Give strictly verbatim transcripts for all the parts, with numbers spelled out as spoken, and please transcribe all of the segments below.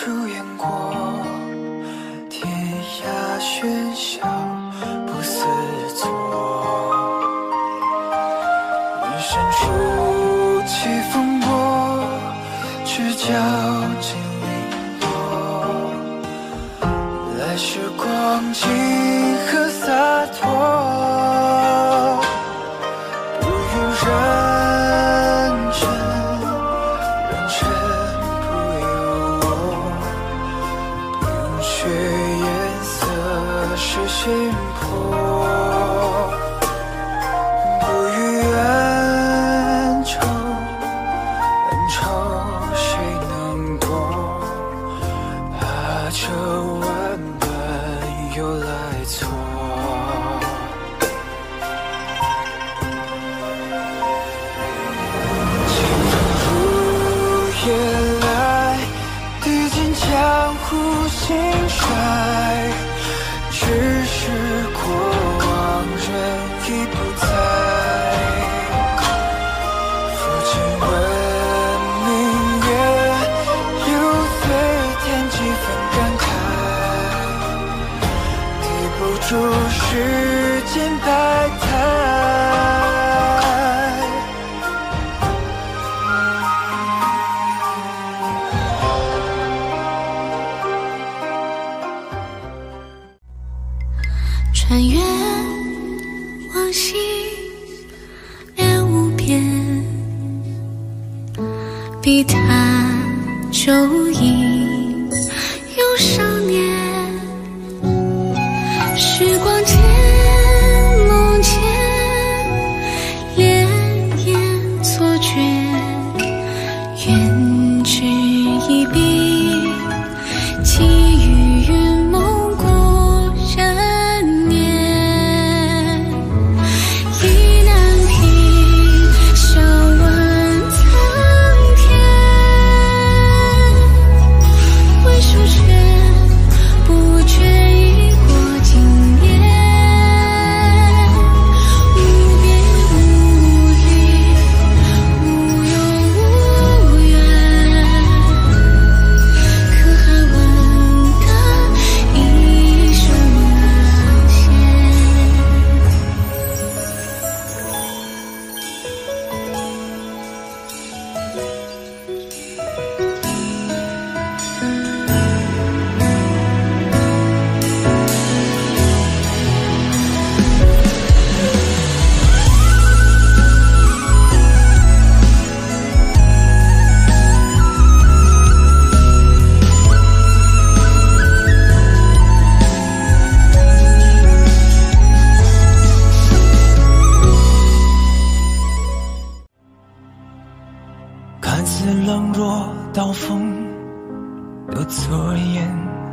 出演过，天涯喧嚣不思索，人生初起风波，赤脚经历过，来时光景和洒脱，不与人争，人争不由我，冰雪颜色是心魄，不与恩仇，恩仇谁能过？怕这万般又来错。夜来历尽江湖兴衰，只是过往人已不在。抚琴问明月，又随添几分感慨，抵不住世间百态。 穿越往昔恋无边，笔谈旧忆又少年。时光渐梦间，潋滟错觉，愿只一笔，寄予云梦过人。 看似冷若刀锋的侧颜，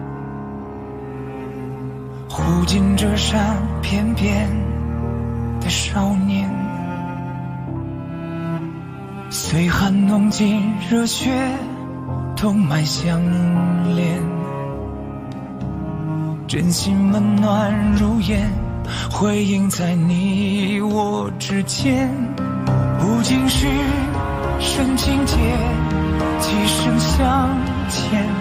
护紧这扇翩翩的少年，随寒浓进热血，同脉相连，真心温暖如烟，辉映在你我之间，不仅是深情结，几生相牵，